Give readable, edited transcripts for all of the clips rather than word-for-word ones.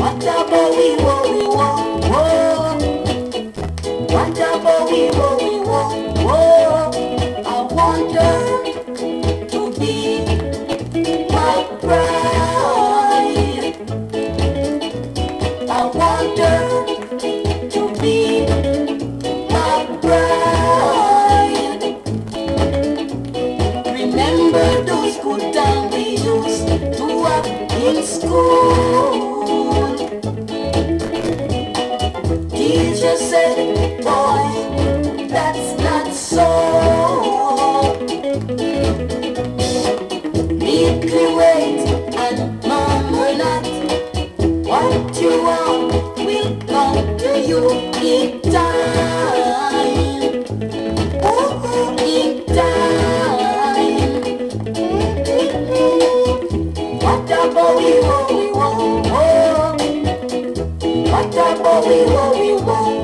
What about we want? What about we want? I want her to be my bride. I want her to be my bride. Remember those good times we used to have in school. Teacher said, boy, that's not so. Meekly wait and murmur not. What you want will come to you in time. In time. What about we want? What about we want?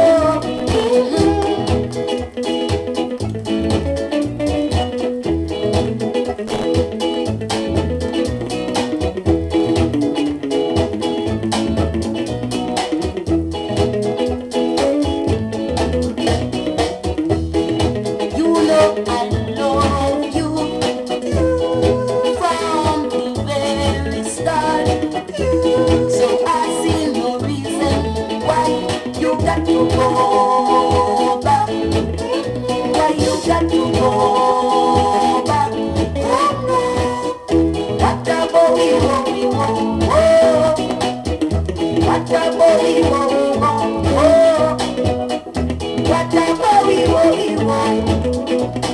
Got to go back. Why you got to go back? What about we want? What about we want? What about we want?